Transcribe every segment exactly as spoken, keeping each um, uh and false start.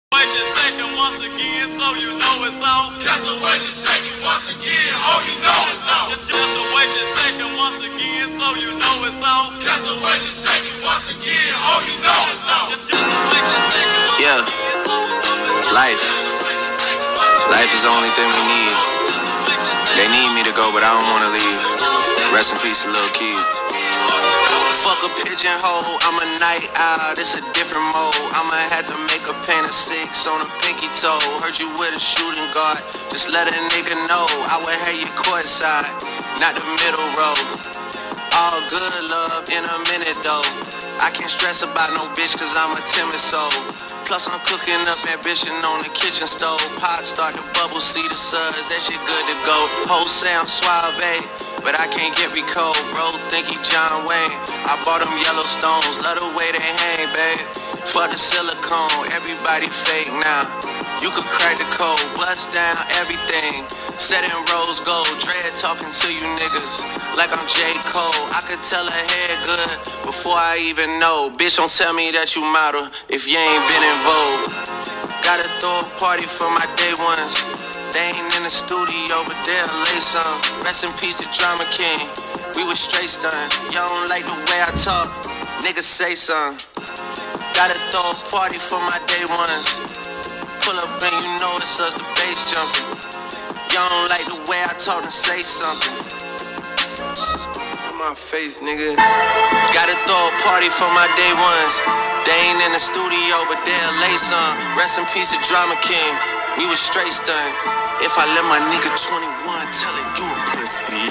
Wait a second once again, so you know it's on. Just a wait a second once again, oh you know it's on. Just a wait a second once again, so you know it's on. Just a wait a second once again, oh you know it's on. Just a wait a second once yeah. again, so you know it's on. Life. Life is the only thing we need. They need me to go, but I don't wanna leave. Rest in peace to Lil Keith. Fuck a pigeonhole, I'm a night owl, this a different mode. I'ma have to make a paint of six on a pinky toe. Heard you with a shooting guard, just let a nigga know. I would have you courtside, not the middle row. All good love in a minute though. I can't stress about no bitch cause I'm a timid soul. Plus I'm cooking up ambition on the kitchen stove. Pot start to bubble, see the suds, that shit good to go. Whole sound suave, but I can't get me cold. Bro think he John Wayne, I bought them Yellowstones. Love the way they hang, babe. Fuck the silicone, everybody fake now. You could crack the code, bust down everything. Set in rose gold, dread talking to you niggas like I'm J. Cole. I could tell her head good before I even know. Bitch, don't tell me that you model if you ain't been in vogue. Gotta throw a party for my day ones. They ain't in the studio, but they'll lay some. Rest in peace to Drama King, we was straight stunned. Y'all don't like the way I talk, niggas say something. Gotta throw a party for my day ones. Pull up and you know it's us, the bass jumping. Y'all don't like the way I talk and say something. In my face, nigga. Gotta throw a party for my day ones. They ain't in the studio, but they'll lay some. Rest in peace to Drama King, we was straight stunned. If I let my nigga twenty-one tell it, you a pussy.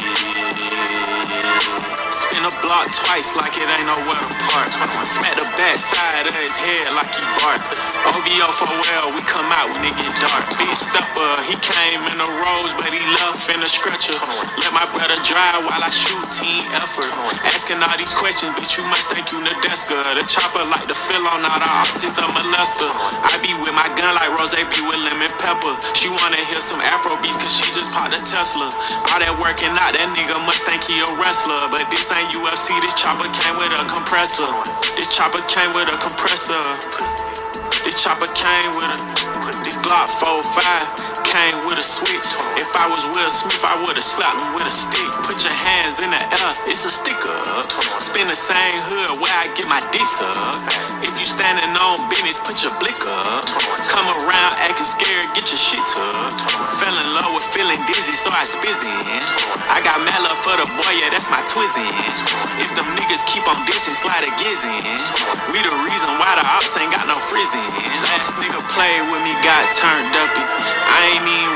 Spin a block twice like it ain't nowhere to park. Smack the back side of his head like he bark. O V O for well, we come out when it get dark. Big stepper, he came in a rose, but he left in a stretcher. Let my brother drive while I shoot, team effort. Asking all these questions, bitch, you must think you Nadeska. The chopper like to fill on all the optics of molester. I be with my gun like Rose be with lemon pepper. She wanna hear some Afro beats cause she just popped a Tesla. All that working out, that nigga must think he a wrestler. But this ain't U F C, this chopper came with a compressor. This chopper came with a compressor. This chopper came with a, this Glock four five came with a switch. If I was Will Smith, I would've slapped him with a stick. Put your hands in the air, it's a sticker. Spin the same hood where I get my dicks up. If you standing on business, put your blick up. Come around acting scared, get your shit tucked. Fell in love with feeling dizzy, so I spizzin'. I got mad love for the boy, yeah, that's my twizzin'. If them niggas keep on dissing, slide a gizzin'. We the reason why the ops ain't got no frizzin'. Last nigga played with me, got turned up. I ain't even